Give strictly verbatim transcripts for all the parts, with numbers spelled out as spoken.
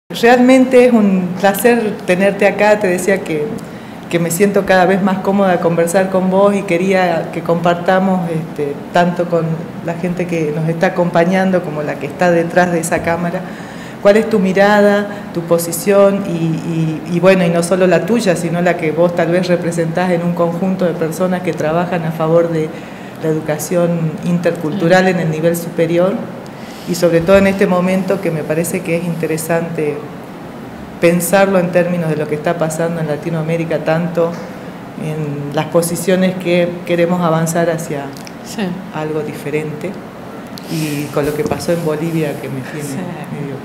Realmente es un placer tenerte acá. Te decía que, que me siento cada vez más cómoda de conversar con vos y quería que compartamos este, tanto con la gente que nos está acompañando como la que está detrás de esa cámara. ¿Cuál es tu mirada, tu posición y, y, y bueno, y no solo la tuya, sino la que vos tal vez representás en un conjunto de personas que trabajan a favor de la educación intercultural en el nivel superior? Y sobre todo en este momento que me parece que es interesante pensarlo en términos de lo que está pasando en Latinoamérica, tanto en las posiciones que queremos avanzar hacia sí. algo diferente, y con lo que pasó en Bolivia, que me tiene sí. medio...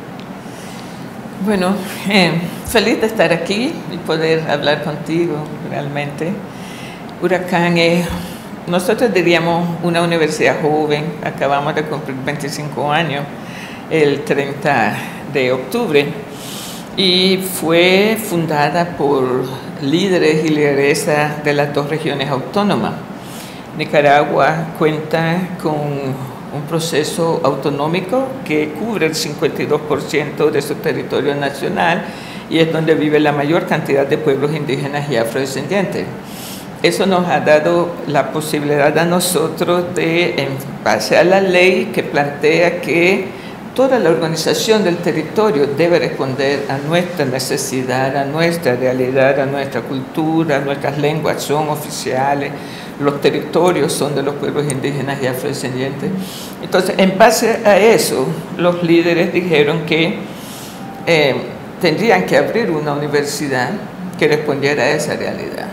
Bueno, eh, feliz de estar aquí y poder hablar contigo realmente. Huracán es... Nosotros diríamos una universidad joven. Acabamos de cumplir veinticinco años el treinta de octubre y fue fundada por líderes y lideresas de las dos regiones autónomas. Nicaragua cuenta con un proceso autonómico que cubre el cincuenta y dos por ciento de su territorio nacional y es donde vive la mayor cantidad de pueblos indígenas y afrodescendientes. Eso nos ha dado la posibilidad a nosotros de, en base a la ley que plantea que toda la organización del territorio debe responder a nuestra necesidad, a nuestra realidad, a nuestra cultura, nuestras lenguas son oficiales, los territorios son de los pueblos indígenas y afrodescendientes. Entonces, en base a eso, los líderes dijeron que eh, tendrían que abrir una universidad que respondiera a esa realidad.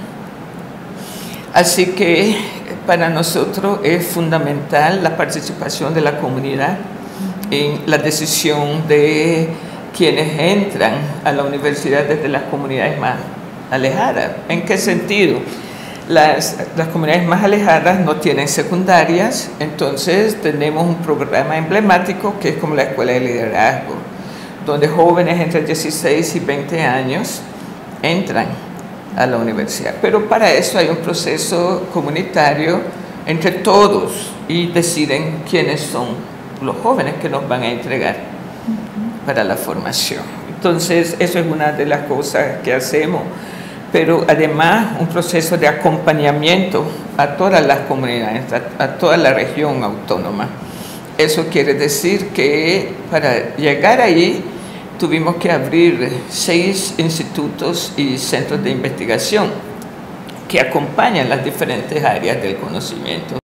Así que para nosotros es fundamental la participación de la comunidad en la decisión de quienes entran a la universidad desde las comunidades más alejadas. ¿En qué sentido? Las, las comunidades más alejadas no tienen secundarias, entonces tenemos un programa emblemático que es como la Escuela de Liderazgo, donde jóvenes entre dieciséis y veinte años entran a la universidad. Pero para eso hay un proceso comunitario entre todos y deciden quiénes son los jóvenes que nos van a entregar para la formación. Entonces, eso es una de las cosas que hacemos, pero además un proceso de acompañamiento a todas las comunidades, a, a toda la región autónoma. Eso quiere decir que para llegar ahí tuvimos que abrir seis institutos y centros de investigación que acompañan las diferentes áreas del conocimiento.